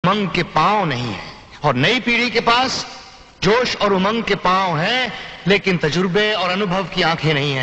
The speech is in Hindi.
उमंग के पांव नहीं है। और नई पीढ़ी के पास जोश और उमंग के पांव हैं, लेकिन तजुर्बे और अनुभव की आंखें नहीं हैं।